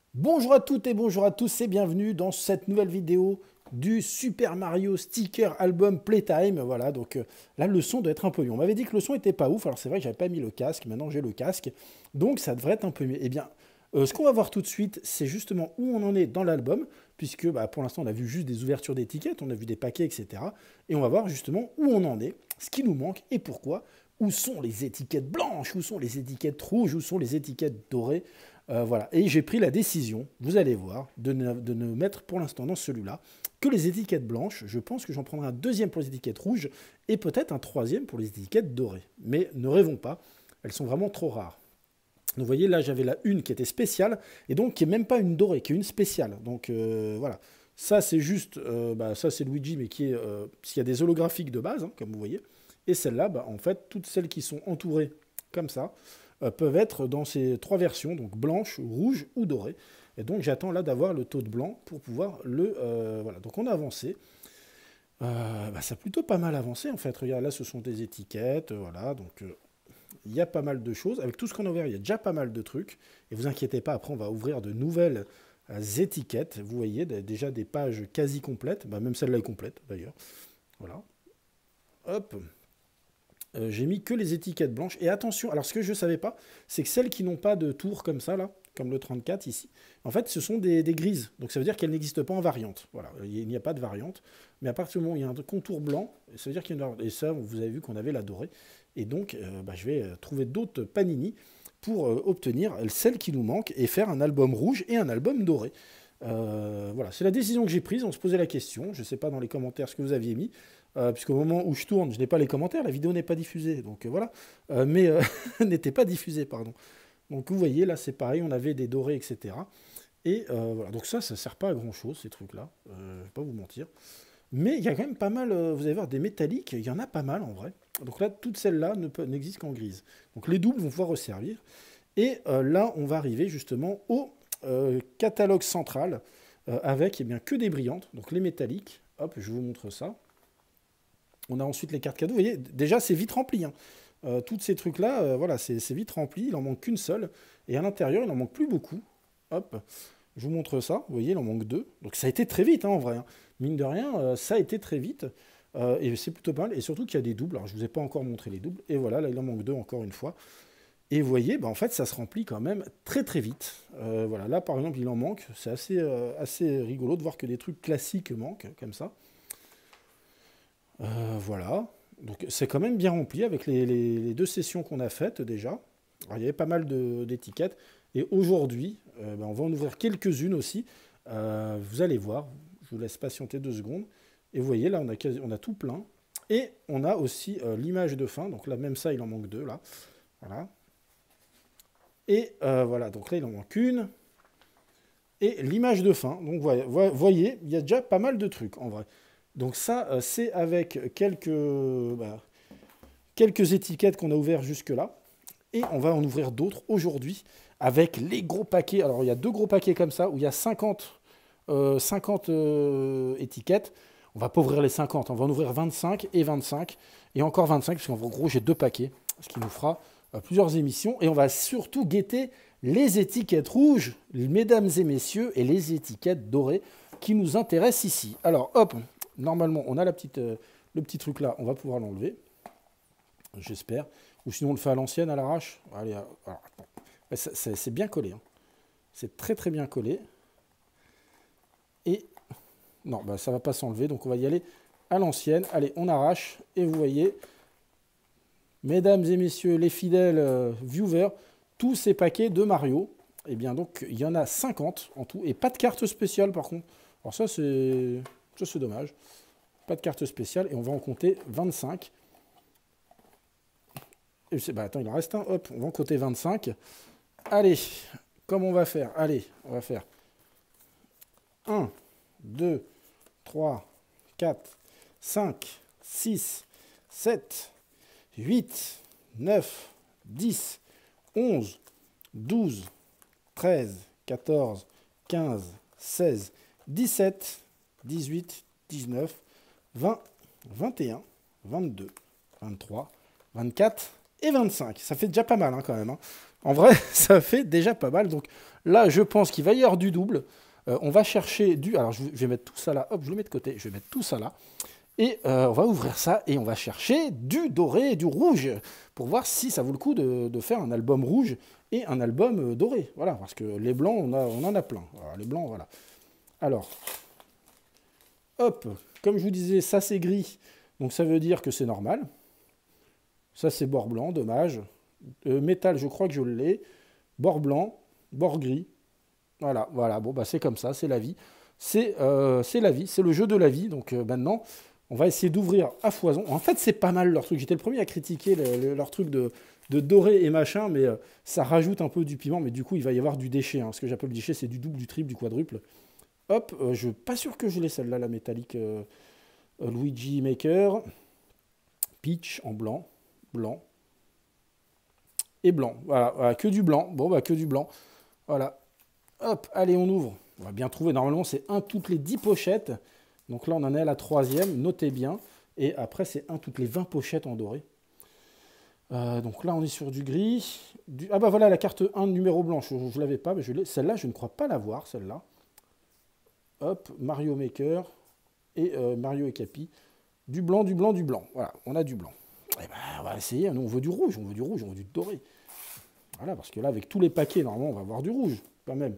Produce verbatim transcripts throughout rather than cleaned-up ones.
Bonjour à toutes et bonjour à tous et bienvenue dans cette nouvelle vidéo du Super Mario Sticker Album Playtime. Voilà, donc euh, là le son doit être un peu mieux. On m'avait dit que le son était pas ouf, alors c'est vrai que j'avais pas mis le casque, maintenant j'ai le casque, donc ça devrait être un peu mieux. Eh bien, euh, ce qu'on va voir tout de suite, c'est justement où on en est dans l'album, puisque bah, pour l'instant on a vu juste des ouvertures d'étiquettes, on a vu des paquets, et cetera. Et on va voir justement où on en est, ce qui nous manque et pourquoi. Où sont les étiquettes blanches, où sont les étiquettes rouges, où sont les étiquettes dorées. Euh, voilà. Et j'ai pris la décision, vous allez voir, de ne, de ne mettre pour l'instant dans celui-là que les étiquettes blanches. Je pense que j'en prendrai un deuxième pour les étiquettes rouges et peut-être un troisième pour les étiquettes dorées. Mais ne rêvons pas, elles sont vraiment trop rares. Donc vous voyez, là j'avais la une qui était spéciale et donc qui n'est même pas une dorée, qui est une spéciale. Donc euh, voilà. Ça c'est juste, euh, bah, ça c'est Luigi, mais qui est, euh, parce qu'il y a des holographiques de base, hein, comme vous voyez. Et celles-là, bah, en fait, toutes celles qui sont entourées comme ça, euh, peuvent être dans ces trois versions, donc blanche, rouge ou dorée. Et donc j'attends là d'avoir le taux de blanc pour pouvoir le... Euh, voilà, donc on a avancé. Euh, bah, ça a plutôt pas mal avancé en fait. Regarde, là ce sont des étiquettes, euh, voilà, donc euh, il y a pas mal de choses. Avec tout ce qu'on a ouvert, il y a déjà pas mal de trucs. Et vous inquiétez pas, après on va ouvrir de nouvelles euh, étiquettes. Vous voyez, déjà des pages quasi complètes, bah, même celle-là est complète d'ailleurs. Voilà. Hop, euh, j'ai mis que les étiquettes blanches. Et attention, alors ce que je ne savais pas, c'est que celles qui n'ont pas de tour comme ça, là, comme le trente-quatre ici, en fait, ce sont des, des grises. Donc ça veut dire qu'elles n'existent pas en variante. Voilà, il n'y a pas de variante. Mais à partir du moment où il y a un contour blanc, ça veut dire qu'il y a une variante. Et ça, vous avez vu qu'on avait la dorée. Et donc, euh, bah, je vais euh, trouver d'autres panini pour euh, obtenir celles qui nous manquent et faire un album rouge et un album doré. Euh, voilà, c'est la décision que j'ai prise. On se posait la question. Je ne sais pas dans les commentaires ce que vous aviez mis. Euh, puisqu'au moment où je tourne, je n'ai pas les commentaires, la vidéo n'est pas diffusée, donc euh, voilà, euh, mais euh, n'était pas diffusée, pardon. Donc vous voyez, là c'est pareil, on avait des dorés, et cetera. Et euh, voilà, donc ça, ça ne sert pas à grand chose, ces trucs-là, euh, je ne vais pas vous mentir. Mais il y a quand même pas mal, euh, vous allez voir, des métalliques, il y en a pas mal en vrai. Donc là, toutes celles-là n'existent qu'en grise. Donc les doubles vont pouvoir resservir. Et euh, là, on va arriver justement au euh, catalogue central, euh, avec eh bien, que des brillantes, donc les métalliques. Hop, je vous montre ça. On a ensuite les cartes cadeaux. Vous voyez, déjà, c'est vite rempli. Hein. Euh, tous ces trucs-là, euh, voilà, c'est vite rempli. Il en manque qu'une seule. Et à l'intérieur, il n'en manque plus beaucoup. Hop, je vous montre ça. Vous voyez, il en manque deux. Donc ça a été très vite, hein, en vrai. Hein. Mine de rien, euh, ça a été très vite. Euh, et c'est plutôt pas mal. Et surtout qu'il y a des doubles. Alors, je ne vous ai pas encore montré les doubles. Et voilà, là, il en manque deux encore une fois. Et vous voyez, bah, en fait, ça se remplit quand même très très vite. Euh, voilà, là, par exemple, il en manque. C'est assez, euh, assez rigolo de voir que des trucs classiques manquent, comme ça. Euh, voilà. Donc c'est quand même bien rempli avec les, les- les deux sessions qu'on a faites déjà. Alors, il y avait pas mal d'étiquettes. Et aujourd'hui, euh, ben, on va en ouvrir quelques-unes aussi. Euh, vous allez voir. Je vous laisse patienter deux secondes. Et vous voyez, là, on a, quasi- on a tout plein. Et on a aussi euh, l'image de fin. Donc là, même ça, il en manque deux, là. Voilà. Et euh, voilà, donc là, il en manque une. Et l'image de fin. Donc vous voyez, il y a déjà pas mal de trucs, en vrai. Donc ça, euh, c'est avec quelques, bah, quelques étiquettes qu'on a ouvertes jusque-là. Et on va en ouvrir d'autres aujourd'hui avec les gros paquets. Alors il y a deux gros paquets comme ça où il y a cinquante, euh, cinquante euh, étiquettes. On va pas ouvrir les cinquante, on va en ouvrir vingt-cinq et vingt-cinq. Et encore vingt-cinq, parce qu'en gros j'ai deux paquets, ce qui nous fera euh, plusieurs émissions. Et on va surtout guetter les étiquettes rouges, mesdames et messieurs, et les étiquettes dorées qui nous intéressent ici. Alors hop, normalement on a la petite, euh, le petit truc là, on va pouvoir l'enlever. J'espère. Ou sinon on le fait à l'ancienne, à l'arrache. Allez, alors, c'est bien collé. Hein. C'est très très bien collé. Et non, bah, ça ne va pas s'enlever, donc on va y aller à l'ancienne. Allez, on arrache. Et vous voyez, mesdames et messieurs, les fidèles euh, viewers, tous ces paquets de Mario. Et bien donc, il y en a cinquante en tout. Et pas de carte spéciale par contre. Alors ça, c'est dommage. Pas de carte spéciale. Et on va en compter vingt-cinq. Bah attends, il en reste un. Hop, on va en côté vingt-cinq. Allez, comme on va faire Allez, on va faire un, deux, trois, quatre, cinq, six, sept, huit, neuf, dix, onze, douze, treize, quatorze, quinze, seize, dix-sept, dix-huit, dix-neuf, vingt, vingt et un, vingt-deux, vingt-trois, vingt-quatre et vingt-cinq. Ça fait déjà pas mal hein, quand même. Hein. En vrai, ça fait déjà pas mal. Donc Là, je pense qu'il va y avoir du double. Euh, on va chercher du... Alors, je vais mettre tout ça là. Hop, je le mets de côté. Je vais mettre tout ça là. Et euh, on va ouvrir ça et on va chercher du doré et du rouge pour voir si ça vaut le coup de, de faire un album rouge et un album doré. Voilà, parce que les blancs, on, a, on en a plein. Alors, les blancs, voilà. Alors, hop, comme je vous disais, ça c'est gris. Donc, ça veut dire que c'est normal. Ça, c'est bord blanc, dommage. Euh, métal, je crois que je l'ai. Bord blanc, bord gris. Voilà, voilà. Bon, bah, c'est comme ça, c'est la vie. C'est euh, la vie, c'est le jeu de la vie. Donc, euh, maintenant... On va essayer d'ouvrir à foison. En fait, c'est pas mal leur truc. J'étais le premier à critiquer le, le, leur truc de, de doré et machin, mais euh, ça rajoute un peu du piment. Mais du coup, il va y avoir du déchet. Hein. Ce que j'appelle le déchet, c'est du double, du triple, du quadruple. Hop, euh, je suis pas sûr que je l'ai celle-là, la métallique euh, euh, Luigi Maker. Peach en blanc, blanc et blanc. Voilà, voilà, que du blanc. Bon, bah que du blanc. Voilà. Hop, allez, on ouvre. On va bien trouver. Normalement, c'est un toutes les dix pochettes. Donc là, on en est à la troisième, notez bien. Et après, c'est un toutes les vingt pochettes en doré. Euh, donc là, on est sur du gris. Du... Ah bah voilà, la carte un numéro blanche. Je ne l'avais pas, mais je l'ai. Celle-là, je ne crois pas l'avoir, celle-là. Hop, Mario Maker et euh, Mario et Capi. Du blanc, du blanc, du blanc. Voilà, on a du blanc. Et ben, on va essayer. Nous, on veut du rouge, on veut du rouge, on veut du doré. Voilà, parce que là, avec tous les paquets, normalement, on va avoir du rouge, quand même.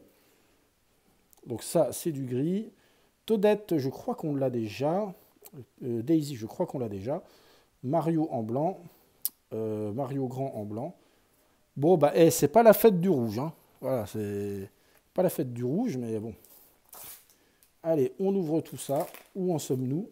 Donc ça, c'est du gris. Toadette, je crois qu'on l'a déjà. Euh, Daisy, je crois qu'on l'a déjà. Mario en blanc. Euh, Mario grand en blanc. Bon, bah, eh, c'est pas la fête du rouge. Hein. Voilà, c'est pas la fête du rouge, mais bon. Allez, on ouvre tout ça. Où en sommes-nous?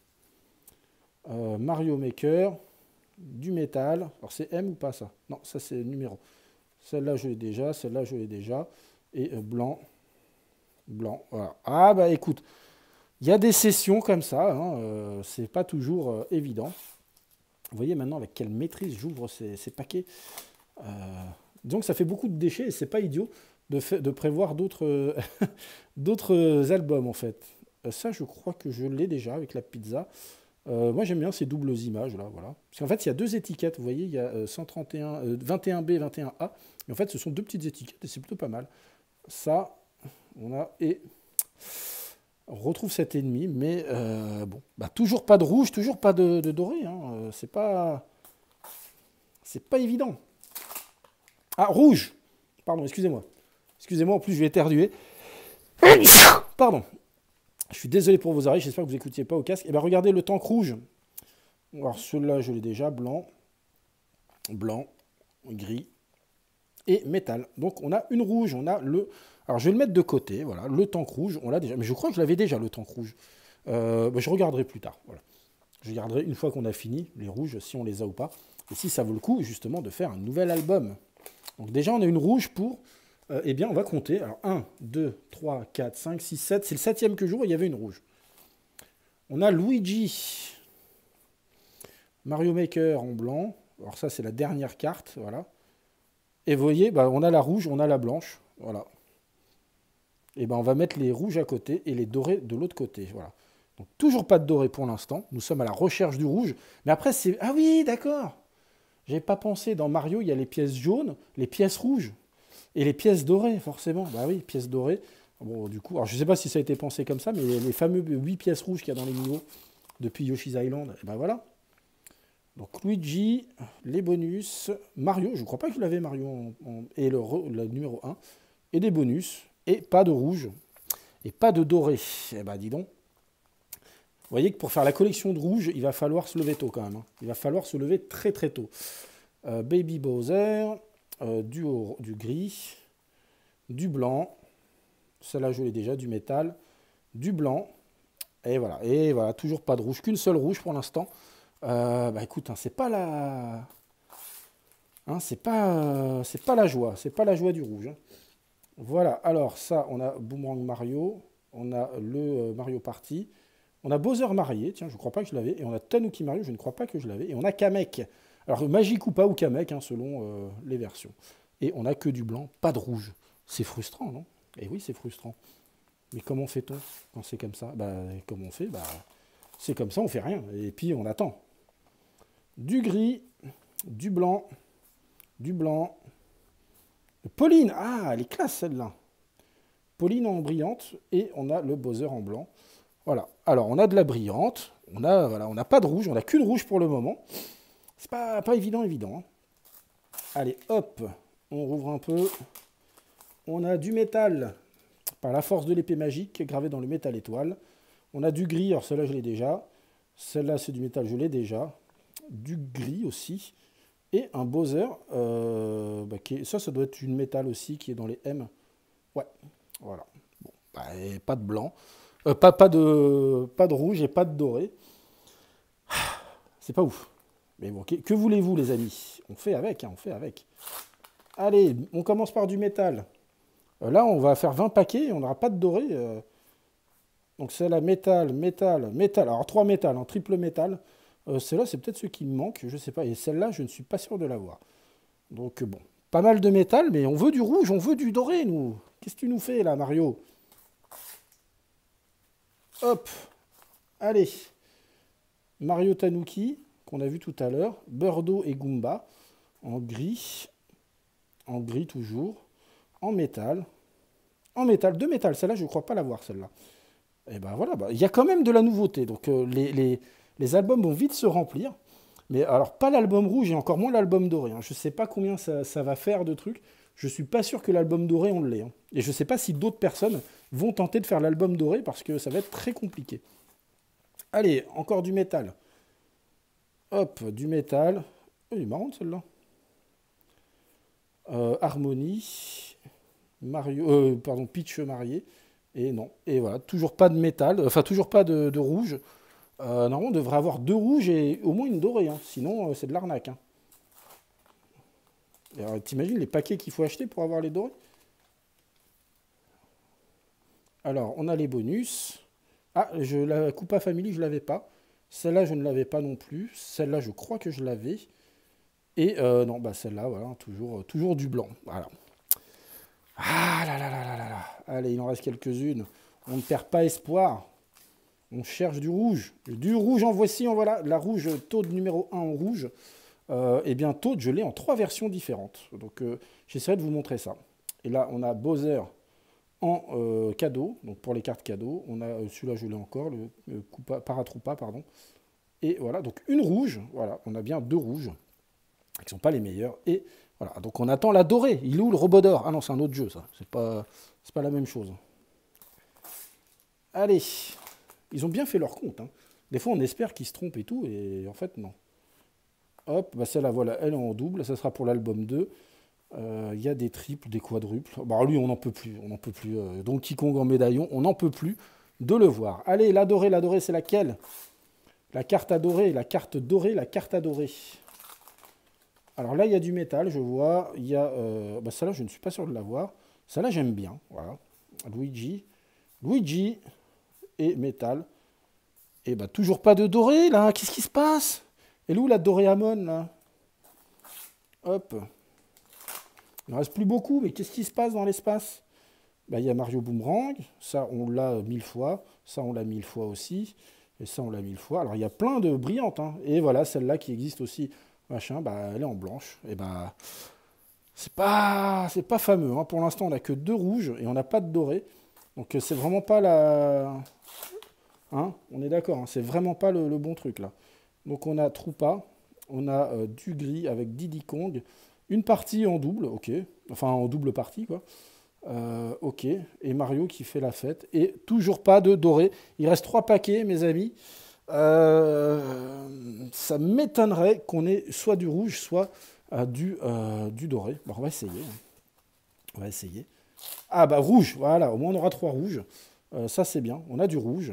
euh, Mario Maker. Du métal. Alors, c'est M ou pas ça? Non, ça, c'est numéro. Celle-là, je l'ai déjà. Celle-là, je l'ai déjà. Et euh, blanc. Blanc. Voilà. Ah, bah, écoute. Il y a des sessions comme ça, hein, euh, c'est pas toujours euh, évident. Vous voyez maintenant avec quelle maîtrise j'ouvre ces, ces paquets. Euh, donc ça fait beaucoup de déchets et c'est pas idiot de, fait, de prévoir d'autres d'autres albums en fait. Euh, ça je crois que je l'ai déjà avec la pizza. Euh, moi j'aime bien ces doubles images là, voilà. Parce qu'en fait il y a deux étiquettes, vous voyez, il y a euh, cent trente et un, euh, vingt et un B, vingt et un A. Et en fait ce sont deux petites étiquettes et c'est plutôt pas mal. Ça, on a et... On retrouve cet ennemi, mais euh, bon, bah, toujours pas de rouge, toujours pas de, de doré. Hein. Euh, c'est pas, c'est pas évident. Ah, rouge. Pardon, excusez-moi. Excusez-moi, en plus je vais éternuer. Pardon. Je suis désolé pour vos oreilles, j'espère que vous n'écoutiez pas au casque. Et bien regardez le tank rouge. Alors celui-là, je l'ai déjà, blanc, blanc, gris et métal. Donc on a une rouge, on a le... Alors, je vais le mettre de côté, voilà, le tank rouge, on l'a déjà. Mais je crois que je l'avais déjà, le tank rouge. Euh, bah, je regarderai plus tard, voilà. Je regarderai une fois qu'on a fini, les rouges, si on les a ou pas. Et si ça vaut le coup, justement, de faire un nouvel album. Donc déjà, on a une rouge pour... Euh, eh bien, on va compter. Alors, un, deux, trois, quatre, cinq, six, sept. C'est le septième que jour, il y avait une rouge. On a Luigi. Mario Maker en blanc. Alors ça, c'est la dernière carte, voilà. Et vous voyez, bah, on a la rouge, on a la blanche, voilà. Et ben on va mettre les rouges à côté et les dorés de l'autre côté. Voilà. Donc toujours pas de doré pour l'instant. Nous sommes à la recherche du rouge. Mais après, c'est... Ah oui, d'accord. J'avais pas pensé. Dans Mario, il y a les pièces jaunes, les pièces rouges. Et les pièces dorées, forcément. Bah oui, pièces dorées. Bon, du coup, alors je sais pas si ça a été pensé comme ça, mais les fameux huit pièces rouges qu'il y a dans les niveaux depuis Yoshi's Island, et ben voilà. Donc Luigi, les bonus, Mario, je ne crois pas que je l'avais Mario, en, en, et le, le numéro un, et des bonus. Et pas de rouge, et pas de doré. Eh ben, dis donc. Vous voyez que pour faire la collection de rouge, il va falloir se lever tôt quand même. Hein. Il va falloir se lever très très tôt. Euh, Baby Bowser, euh, du, du gris, du blanc, celle-là je l'ai déjà, du métal, du blanc, et voilà. Et voilà, toujours pas de rouge, qu'une seule rouge pour l'instant. Euh, bah écoute, hein, c'est pas la... Hein, c'est pas, euh, c'est pas la joie, c'est pas la joie du rouge. Hein. Voilà, alors ça, on a Boomerang Mario, on a le euh, Mario Party, on a Bowser marié, tiens, je ne crois pas que je l'avais, et on a Tanuki Mario, je ne crois pas que je l'avais, et on a Kamek. Alors, magique ou pas, ou Kamek, hein, selon euh, les versions. Et on n'a que du blanc, pas de rouge. C'est frustrant, non? Eh oui, c'est frustrant. Mais comment fait-on quand c'est comme ça? Bah, comment on fait? Bah, c'est comme ça, on fait rien, et puis on attend. Du gris, du blanc, du blanc, Pauline, ah, elle est classe celle-là. Pauline en brillante et on a le Bowser en blanc. Voilà. Alors, on a de la brillante. On a, voilà, on n'a pas de rouge. On n'a qu'une rouge pour le moment. C'est pas, pas évident, évident. Hein. Allez, hop. On rouvre un peu. On a du métal par la force de l'épée magique gravé dans le métal étoile. On a du gris. Alors, celle-là, je l'ai déjà. Celle-là, c'est du métal, je l'ai déjà. Du gris aussi. Et un Bowser. Euh, bah, qui est, ça, ça doit être une métal aussi qui est dans les M. Ouais, voilà. Bon, bah, pas de blanc. Euh, pas, pas, de, pas de rouge et pas de doré. C'est pas ouf. Mais bon, que, que voulez-vous, les amis? On fait avec, hein, on fait avec. Allez, on commence par du métal. Euh, là, on va faire vingt paquets et on n'aura pas de doré. Euh. Donc, c'est la métal, métal, métal. Alors, trois métal, en triple métal. Euh, celle-là, c'est peut-être ce qui me manque, je sais pas. Et celle-là, je ne suis pas sûr de l'avoir. Donc, bon, pas mal de métal, mais on veut du rouge, on veut du doré, nous. Qu'est-ce que tu nous fais, là, Mario? Hop, allez, Mario Tanuki, qu'on a vu tout à l'heure, Birdo et Goomba, en gris, en gris toujours, en métal, en métal, deux métal, celle-là je ne crois pas l'avoir, celle-là. Et ben voilà, bah, il y a quand même de la nouveauté, donc euh, les, les, les albums vont vite se remplir, mais alors pas l'album rouge et encore moins l'album doré, hein. Je ne sais pas combien ça, ça va faire de trucs, je ne suis pas sûr que l'album doré on l'ait, hein. Et je ne sais pas si d'autres personnes vont tenter de faire l'album doré parce que ça va être très compliqué. Allez, encore du métal. Hop, du métal. Oh, il est marrant celle-là. Euh, Harmonie. Mario, euh, pardon, Peach marié. Et non. Et voilà, toujours pas de métal. Enfin, toujours pas de, de rouge. Euh, normalement, on devrait avoir deux rouges et au moins une dorée. Hein. Sinon, euh, c'est de l'arnaque. Hein. T'imagines les paquets qu'il faut acheter pour avoir les dorés? Alors, on a les bonus. Ah, je, la Koopa Family, je ne l'avais pas. Celle-là, je ne l'avais pas non plus. Celle-là, je crois que je l'avais. Et euh, non, bah celle-là, voilà, toujours, toujours du blanc. Voilà. Ah là là là là là là. Allez, il en reste quelques-unes. On ne perd pas espoir. On cherche du rouge. Du rouge, en voici, en voilà. La rouge, Toad numéro un en rouge. Euh, et bien, Toad, je l'ai en trois versions différentes. Donc, euh, j'essaierai de vous montrer ça. Et là, on a Bowser en euh, cadeau, donc pour les cartes cadeaux. On a euh, celui-là, je l'ai encore, le euh, Koopa, Paratroopa, pardon. Et voilà, donc une rouge. Voilà, on a bien deux rouges, qui ne sont pas les meilleurs. Et voilà, donc on attend la dorée. Il est où le robot d'or? Ah non, c'est un autre jeu, ça. C'est pas, c'est pas la même chose. Allez, ils ont bien fait leur compte. Hein. Des fois, on espère qu'ils se trompent et tout, et en fait, non. Hop, bah celle-là, voilà, elle est en double. Ça sera pour l'album deux. Il euh, y a des triples, des quadruples. Bah, lui, on n'en peut plus. On n'en peut plus. Euh, Donkey Kong en médaillon, on n'en peut plus de le voir. Allez, la dorée, la dorée, c'est laquelle? La carte adorée, la carte dorée, la carte adorée. Alors là, il y a du métal, je vois. Il y a. Euh, bah celle-là, je ne suis pas sûr de l'avoir. Celle-là, j'aime bien. Voilà. Luigi. Luigi et métal. Et bah, toujours pas de doré, là. Qu'est-ce qui se passe? Et où la Doréamon, là? Hop. Il ne reste plus beaucoup, mais qu'est-ce qui se passe dans l'espace? Bah, il y a Mario Boomerang, ça on l'a mille fois, ça on l'a mille fois aussi, et ça on l'a mille fois. Alors il y a plein de brillantes, hein. Et voilà, celle-là qui existe aussi, machin, bah, elle est en blanche. Et bah, c'est pas, c'est pas fameux, hein. Pour l'instant on n'a que deux rouges et on n'a pas de doré. Donc c'est vraiment pas la... Hein, on est d'accord, hein, c'est vraiment pas le, le bon truc là. Donc on a Troopa, on a euh, du gris avec Diddy Kong. Une partie en double, ok. Enfin, en double partie, quoi. Euh, ok. Et Mario qui fait la fête. Et toujours pas de doré. Il reste trois paquets, mes amis. Euh, ça m'étonnerait qu'on ait soit du rouge, soit euh, du, euh, du doré. Bon, on va essayer. On va essayer. Ah, bah, rouge. Voilà. Au moins, on aura trois rouges. Euh, ça, c'est bien. On a du rouge.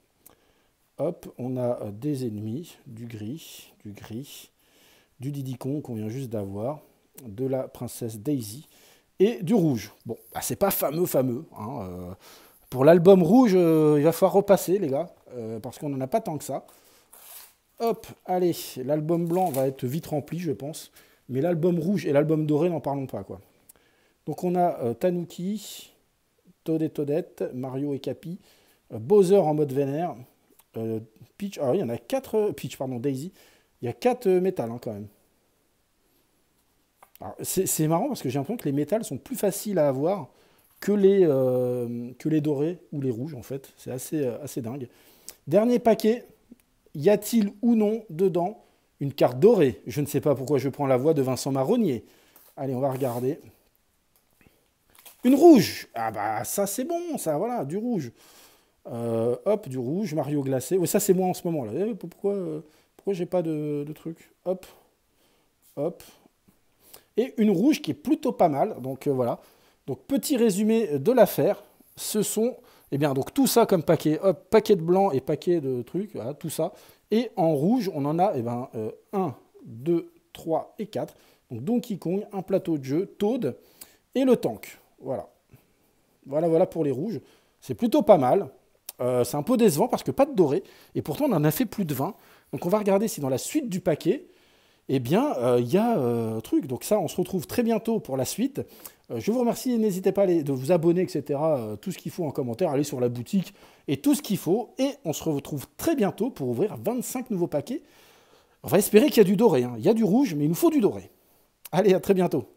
Hop. On a euh, des ennemis. Du gris. Du gris. Du Diddy Kong qu'on vient juste d'avoir. De la princesse Daisy et du rouge. Bon, bah, c'est pas fameux, fameux. Hein, euh, pour l'album rouge, euh, il va falloir repasser, les gars, euh, parce qu'on n'en a pas tant que ça. Hop, allez, l'album blanc va être vite rempli, je pense. Mais l'album rouge et l'album doré, n'en parlons pas, quoi. Donc on a euh, Tanuki, Toad et Toadette, Mario et Cappy, euh, Bowser en mode vénère, euh, Peach, ah oui, il y en a quatre, euh, Peach, pardon, Daisy, il y a quatre euh, métal, hein, quand même. C'est marrant parce que j'ai l'impression que les métals sont plus faciles à avoir que les, euh, que les dorés ou les rouges, en fait. C'est assez, euh, assez dingue. Dernier paquet. Y a-t-il ou non dedans une carte dorée? Je ne sais pas pourquoi je prends la voix de Vincent Marronnier. Allez, on va regarder. Une rouge. Ah bah ça c'est bon, ça, voilà, du rouge. Euh, hop, du rouge, Mario glacé. Oui, ça c'est moi en ce moment là. Eh, pourquoi euh, pourquoi j'ai pas de, de truc? Hop, hop. Et une rouge qui est plutôt pas mal. Donc euh, voilà. Donc petit résumé de l'affaire. Ce sont, eh bien, donc tout ça comme paquet. Hop, paquet de blanc et paquet de trucs. Voilà, tout ça. Et en rouge, on en a eh ben, euh, un, deux, trois et quatre. Donc Donkey Kong, un plateau de jeu, Toad et le tank. Voilà. Voilà, voilà pour les rouges. C'est plutôt pas mal. Euh, c'est un peu décevant parce que pas de doré. Et pourtant, on en a fait plus de vingt. Donc, on va regarder si dans la suite du paquet, eh bien, il euh, y a euh, truc. Donc ça, on se retrouve très bientôt pour la suite. Euh, je vous remercie. N'hésitez pas à les, de vous abonner, et cetera. Euh, tout ce qu'il faut en commentaire. Allez sur la boutique et tout ce qu'il faut. Et on se retrouve très bientôt pour ouvrir vingt-cinq nouveaux paquets. On va espérer qu'il y a du doré. Hein. Il y a du rouge, mais il nous faut du doré. Allez, à très bientôt.